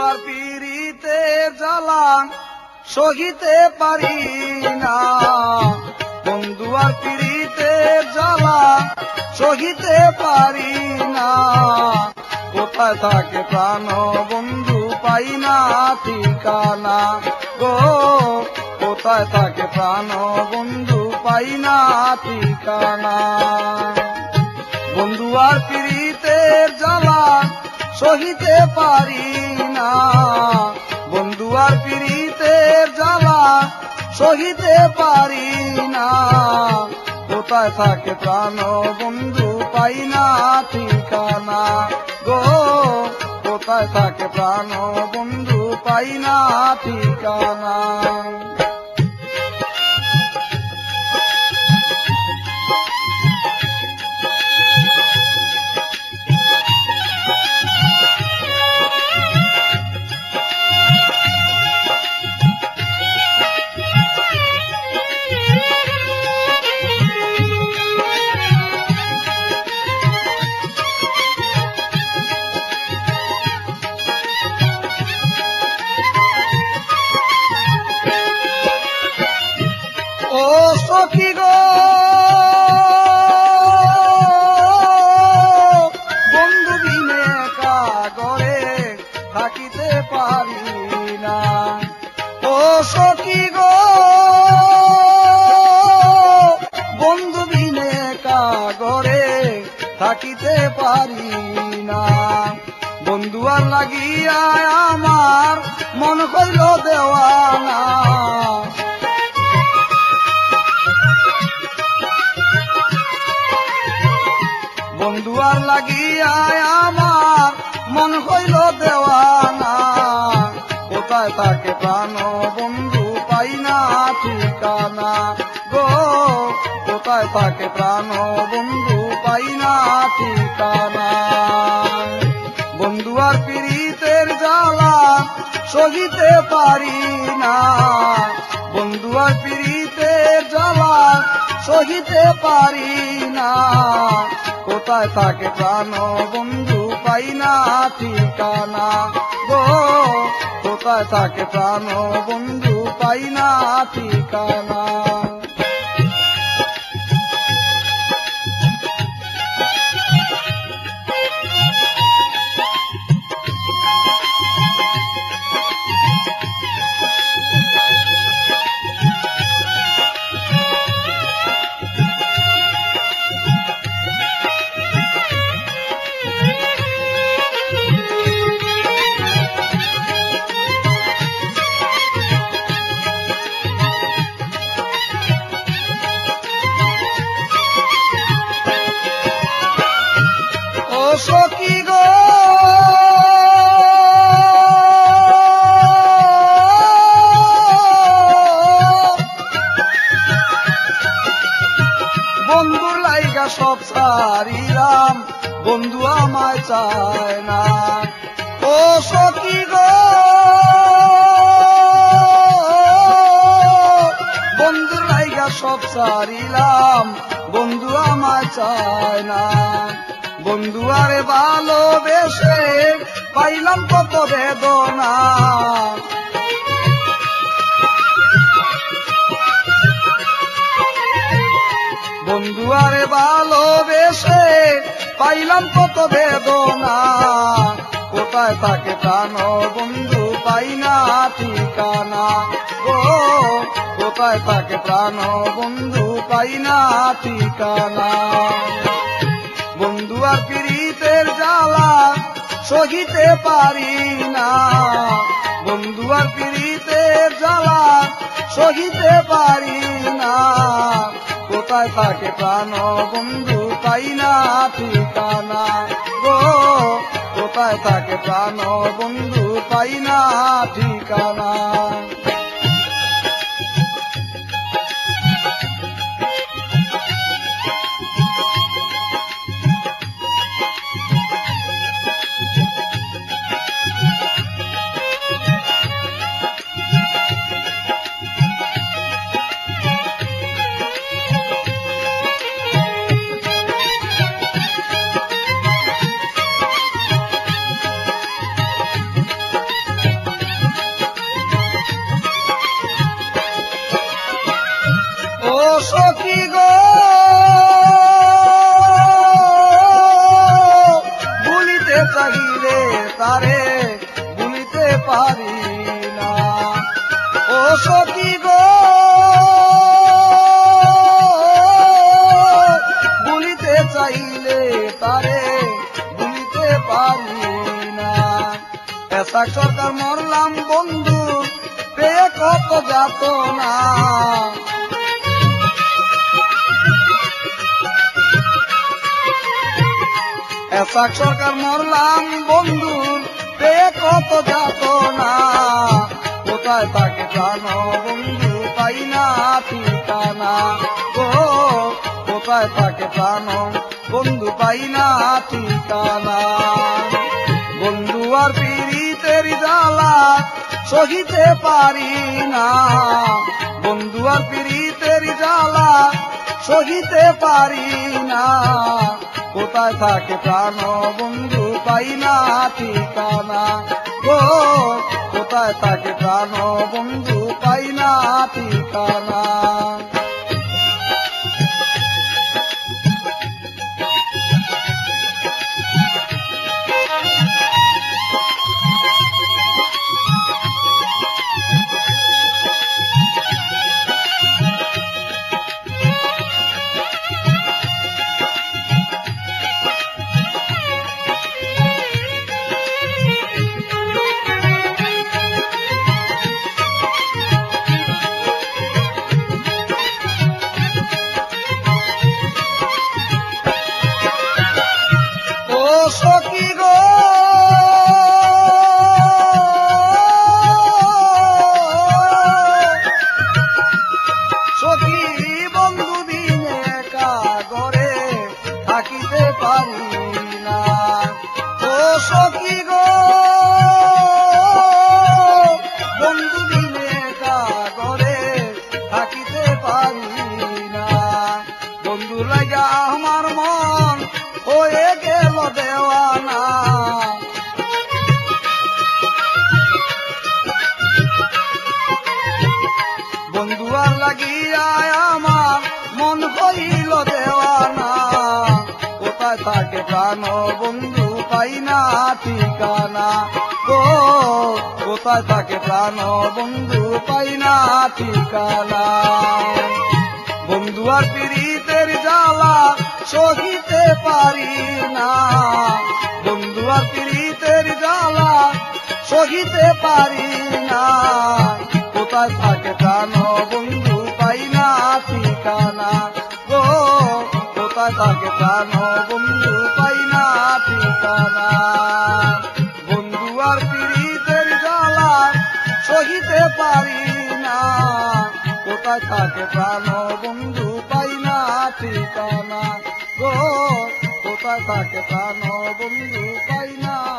আর পিরিতে জ্বালা সহিতে পারি না, বন্ধু আর পিরিতে জ্বালা সহিতে পারি না। কোথায় থাকে প্রাণ বন্ধু পাই না ঠিকানা গো, কোথায় থাকে প্রাণ বন্ধু পাই না ঠিকানা। বন্ধু আর পিরিতের জ্বালা সহিতে পারি না, বন্ধু আর পিরিতের জ্বালা সহিতে পারি না। কোথায় থাকে প্রাণ বন্ধু পাই না ঠিকানা গো, কোথায় থাকে প্রাণ বন্ধু পাই না ঠিকানা। ও সখী গো বন্ধু বিনে একা ঘরে থাকিতে পারি না, ও সখী গো বন্ধু বিনে একা ঘরে থাকিতে পারি না। বন্ধু আর লাগিয়া আমার মন হইল দেওয়ানা, বন্ধু আর লাগিয়া আমার মন হইল দেওয়ানা। কোথায় থাকে প্রাণ বন্ধু পাই না ঠিকানা গো, কোথায় থাকে প্রাণ বন্ধু পাই না ঠিকানা। বন্ধু আর পিরিতের জ্বালা সহিতে পারি না, বন্ধু আর পিরিতের জ্বালা সহিতে পারি না। কোথায় থাকে প্রাণ বন্ধু পাই না ঠিকানা গো, কোথায় থাকে প্রাণ বন্ধু পাই না ঠিকানা। সখী গো বন্ধুর লাইগা সব সারিলাম, বন্ধু আমায় চায় না, ও সখী গো বন্ধুর লাইগা সব সারিলাম, বন্ধু আমায় চায় না। বন্ধু আরে ভালোবেসে পাইলাম কত বেদনা, বন্ধু আরে ভালোবেসে পাইলাম কত বেদনা। কোথায় থাকে প্রাণ বন্ধু পাই না ঠিকানা গো, কোথায় থাকে প্রাণ বন্ধু পাই না ঠিকানা। বন্ধু আর পিরিতের জ্বালা সহিতে পারি না, বন্ধু আর পিরিতের জ্বালা সহিতে পারি না। কোথায় থাকে প্রাণ বন্ধু পাই না ঠিকানা গো, কোথায় থাকে প্রাণ বন্ধু পাই না ঠিকানা। পারি না। ও সখী গো ভুলিতে চাইলে তারে ভুলিতে পারি না। এসাক সরকার মরলাম বন্ধু পেয়ে কত যাত না। এসাক সরকার মরলাম বন্ধুর পেয়ে কত যাত না। কোথায় তাকে জানো বন্ধু পাই না ঠিকানা গো। কোথায় তাকে জানো বন্ধু পাই না ঠিকানা। বন্ধু আর পীড়িতের জ্বালা সহিতে পারি না। বন্ধু আর পীড়িতের জ্বালা সহিতে পারি না। কোথায় থাকে প্রাণ বন্ধু পাই না ঠিকানা গো। কোথায় থাকে প্রাণ বন্ধু পাই না ঠিকানা। সখী গো সখী বন্ধু দিনে একা ঘরে থাকিতে পারি না। ও সখী গো বন্ধু দিনে একা ঘরে থাকিতে পারি না। বন্ধু লাগা আমার মন হয়ে গেল দেওয়ানা। বন্ধু আর লাগিয়া আমার মন হইল দেওয়ানা। কোথায় থাকে প্রাণ বন্ধু পাই না ঠিকানা গো। কোথায় থাকে প্রাণ বন্ধু পাই না ঠিকানা। বন্ধু আর পীড়িতের জ্বালা সহিতে পারি না। বন্ধু আর পীড়িতের জ্বালা সহিতে পারি না। কোথায় থাকে প্রাণ বন্ধু পাই না ঠিকানা গো। কোথায় থাকে প্রাণ বন্ধু পাই না ঠিকানা। বন্ধু আর পীড়িতের জ্বালা সহিতে পারি না। কোথায় থাকে প্রাণ বন্ধু পাই না ঠিকানা গো। কোথায় থাকে প্রাণ বন্ধু পাই না।